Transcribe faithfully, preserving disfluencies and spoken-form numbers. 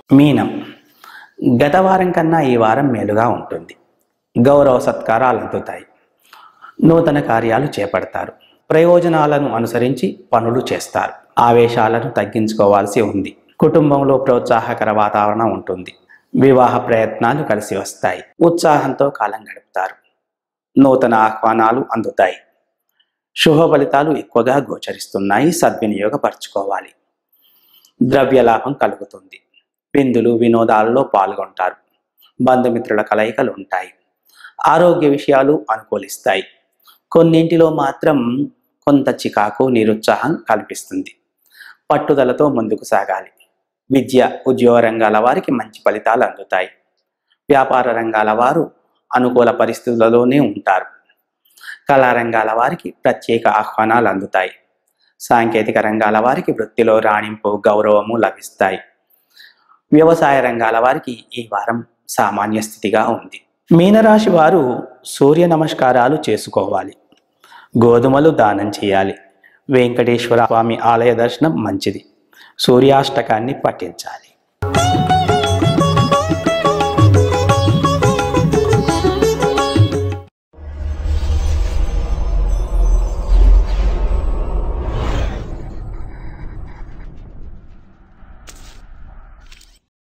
మీనం, గత వారం కన్నా ఈ వారం మేలుగా ఉంటుంది. గౌరవ సత్కారాలు అందుతాయి. నూతన కార్యాలు చేపడతారు. ప్రయోజనాలను అనుసరించి పనులు చేస్తారు. ఆవేశాలను తగ్గించుకోవాల్సి ఉంది. కుటుంబంలో ప్రోత్సాహకర వాతావరణం ఉంటుంది. వివాహ ప్రయత్నాలు కలిసి వస్తాయి. ఉత్సాహంతో కాలం గడుపుతారు. నూతన ఆహ్వానాలు అందుతాయి. శుభ ఫలితాలు ఎక్కువగా గోచరిస్తున్నాయి. సద్వినియోగపరచుకోవాలి. ద్రవ్య లాభం కలుగుతుంది. విందులు వినోదాలలో పాల్గొంటారు. బంధుమిత్రుల కలయికలు ఉంటాయి. ఆరోగ్య విషయాలు అనుకూలిస్తాయి. కొన్నింటిలో మాత్రం కొంత చికాకు నిరుత్సాహం కల్పిస్తుంది. పట్టుదలతో ముందుకు సాగాలి. విద్య ఉద్యోగ రంగాల వారికి మంచి ఫలితాలు అందుతాయి. వ్యాపార రంగాల వారు అనుకూల పరిస్థితులలోనే ఉంటారు. కళారంగాల వారికి ప్రత్యేక ఆహ్వానాలు అందుతాయి. సాంకేతిక రంగాల వారికి వృత్తిలో రాణింపు గౌరవము లభిస్తాయి. వ్యవసాయ రంగాల వారికి ఈ వారం సామాన్య స్థితిగా ఉంది. మీనరాశి వారు సూర్య నమస్కారాలు చేసుకోవాలి. గోధుమలు దానం చేయాలి. వెంకటేశ్వర స్వామి ఆలయ దర్శనం మంచిది. సూర్యాష్టకాన్ని పఠించాలి.